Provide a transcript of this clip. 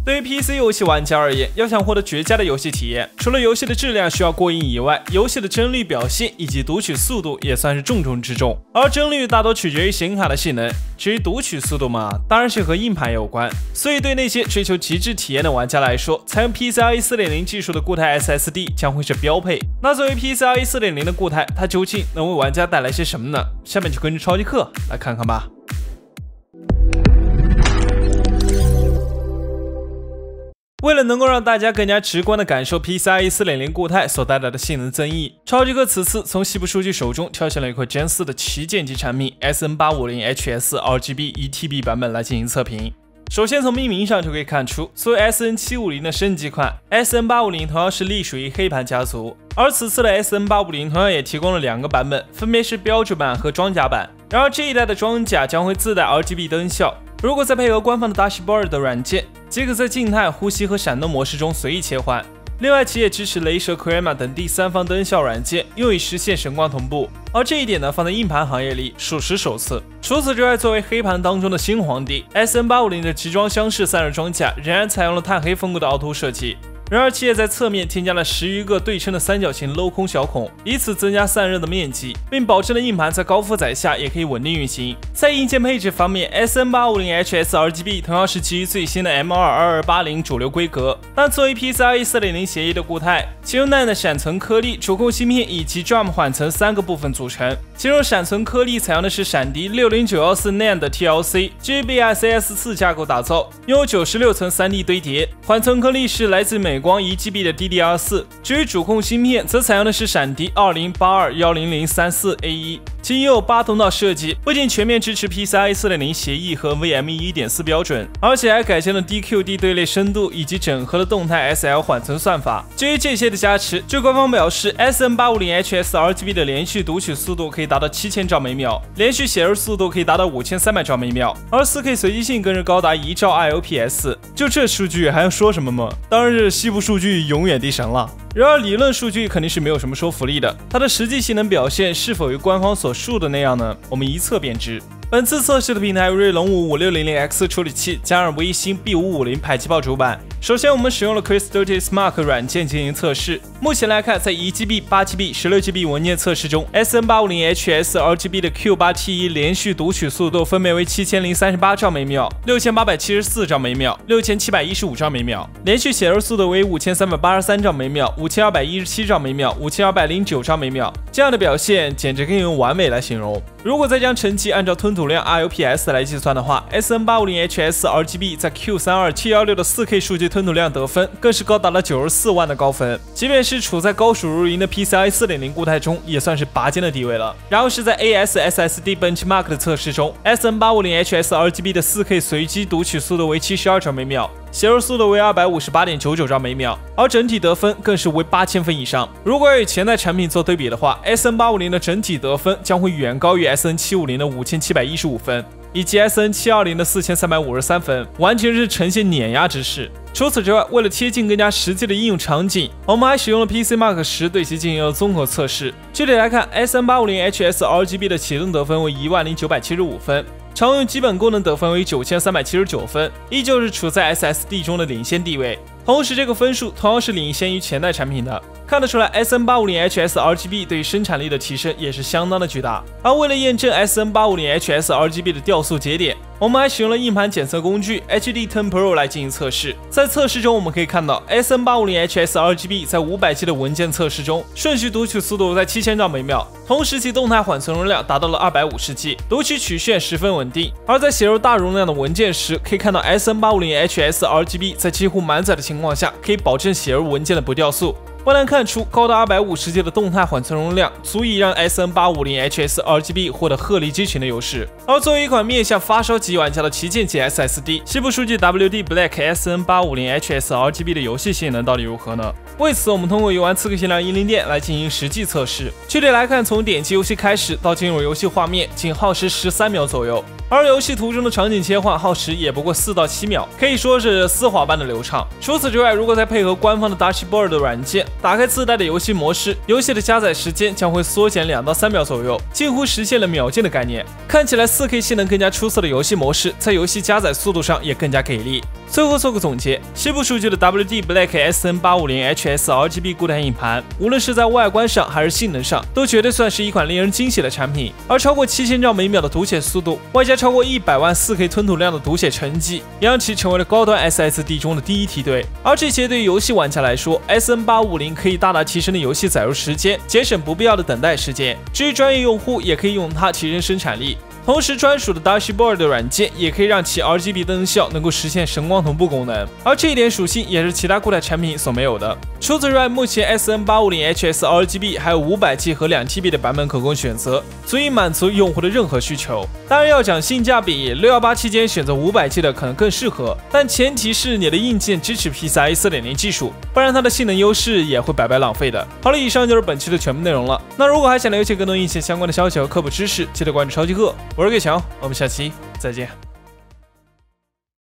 对于 PC 游戏玩家而言，要想获得绝佳的游戏体验，除了游戏的质量需要过硬以外，游戏的帧率表现以及读取速度也算是重中之重。而帧率大多取决于显卡的性能，至于读取速度嘛，当然是和硬盘有关。所以对那些追求极致体验的玩家来说，采用 PCIe 4.0 技术的固态 SSD 将会是标配。那作为 PCIe 4.0 的固态，它究竟能为玩家带来些什么呢？下面就跟着超级课来看看吧。为了能够让大家更加直观地感受 PCIe 4.0 固态所带来的性能增益，超级哥此次从西部数据手中挑选了一块 Gen 4的旗舰级产品 SN850HS RGB 1TB 版本来进行测评。首先从命名上就可以看出，作为 SN750 的升级款 ，SN850 同样是隶属于黑盘家族，而此次的 SN850 同样也提供了2个版本，分别是标准版和装甲版。然而这一代的装甲将会自带 RGB 灯效，如果再配合官方的 Dashboard 的软件，即可在静态、呼吸和闪动模式中随意切换。另外，其也支持雷蛇、Chroma 等第三方灯效软件，用以实现神光同步。而这一点呢，放在硬盘行业里属实首次。除此之外，作为黑盘当中的新皇帝 ，SN850 的集装箱式散热装甲仍然采用了碳黑风格的凹凸设计。然而，其也在侧面添加了10余个对称的三角形镂空小孔，以此增加散热的面积，并保证了硬盘在高负载下也可以稳定运行。在硬件配置方面 ，SN850HS RGB 同样是基于最新的 M22280 主流规格，但作为 PCIe 4.0 协议的固态，其由 NAND 闪存颗粒、主控芯片以及 DRAM 缓存3个部分组成。其中闪存颗粒采用的是闪迪60914 NAND TLC， 基于 BICS4 架构打造，拥有96层 3D 堆叠。缓存颗粒是来自美光 1GB 的 DDR4， 至于主控芯片则采用的是闪迪2082-10034A1， 其拥有8通道设计，不仅全面支持 PCIe 4.0 协议和 NVMe 1.4 标准，而且还改进了 DQD 队列深度以及整合了动态 SL 缓存算法。基于这些的加持，据官方表示 ，SN850HS RGB 的连续读取速度可以达到7000兆每秒，连续写入速度可以达到5300兆每秒，而 4K 随机性更是高达1兆 IOPS。就这数据还要说什么吗？当然是西部数据永远地神了。然而理论数据肯定是没有什么说服力的，它的实际性能表现是否与官方所述的那样呢？我们一测便知。本次测试的平台为锐龙5 5600X 处理器加上微星 B550 排气炮主板。首先我们使用了 Crystaltis Mark 软件进行测试。目前来看，在 1GB、8GB、16GB 文件测试中 ，SN850HS RGB 的 Q8T1 连续读取速度分别为7038兆每秒、6874兆每秒、6715兆每秒，连续写入速度为5383兆每秒、5217兆每秒、5209兆每秒。这样的表现简直可以用完美来形容。如果再将成绩按照吞吐量 IOPS 来计算的话 ，SN850HS RGB 在 Q32716 的 4K 数据吞吐量得分更是高达了94万的高分，即便是处在高手如云的 PCIe 4.0 固态中，也算是拔尖的地位了。然后是在 AS SSD Benchmark 的测试中 ，SN850HS RGB 的 4K 随机读取速度为72兆每秒。写入速度为258.99兆每秒，而整体得分更是为8000分以上。如果要与前代产品做对比的话 ，SN850 的整体得分将会远高于 SN750 的5715分，以及 SN720 的4353分，完全是呈现碾压之势。除此之外，为了贴近更加实际的应用场景，我们还使用了 PC Mark 10对其进行了综合测试。具体来看 ，SN850HS RGB 的启动得分为10975分。常用基本功能得分为9379分，依旧是处在 SSD 中的领先地位。同时，这个分数同样是领先于前代产品的。看得出来 ，SN850HS RGB 对于生产力的提升也是相当的巨大。而为了验证 SN850HS RGB 的调速节点，我们还使用了硬盘检测工具 HD10 Pro 来进行测试。在测试中，我们可以看到 SN850HS RGB 在500G 的文件测试中，顺序读取速度在7000兆每秒，同时其动态缓存容量达到了250G， 读取曲线十分稳定。而在写入大容量的文件时，可以看到 SN850HS RGB 在几乎满载的情况下，可以保证写入文件的不掉速。不难看出，高达250G 的动态缓存容量足以让 SN850HS RGB 获得鹤立鸡群的优势。而作为一款面向发烧级玩家的旗舰级 SSD， 西部数据 WD Black SN850HS RGB 的游戏性能到底如何呢？为此，我们通过游玩刺客信条10店来进行实际测试。具体来看，从点击游戏开始到进入游戏画面，仅耗时13秒左右。而游戏途中的场景切换耗时也不过4到7秒，可以说是丝滑般的流畅。除此之外，如果再配合官方的 Dashboard 的软件， 打开自带的游戏模式，游戏的加载时间将会缩减2到3秒左右，近乎实现了秒进的概念。看起来 4K 性能更加出色的游戏模式，在游戏加载速度上也更加给力。最后做个总结，西部数据的 WD Black SN850HS RGB 固态硬盘，无论是在外观上还是性能上，都绝对算是一款令人惊喜的产品。而超过7000兆每秒的读写速度，外加超过100万4K 吞吐量的读写成绩，也让其成为了高端 SSD 中的第一梯队。而这些对于游戏玩家来说 ，SN850 可以大大提升的游戏载入时间，节省不必要的等待时间。至于专业用户，也可以用它提升生产力。同时，专属的 Dashboard 的软件也可以让其 RGB 灯效能够实现神光同步功能，而这一点属性也是其他固态产品所没有的。除此之外，目前 SN850HS RGB 还有500G 和2TB 的版本可供选择，足以满足用户的任何需求。当然，要讲性价比，618期间选择500G 的可能更适合，但前提是你的硬件支持 PCIe 4.0 技术，不然它的性能优势也会白白浪费的。好了，以上就是本期的全部内容了。那如果还想了解更多硬件相关的消息和科普知识，记得关注超级哥。我是给强，我们下期再见。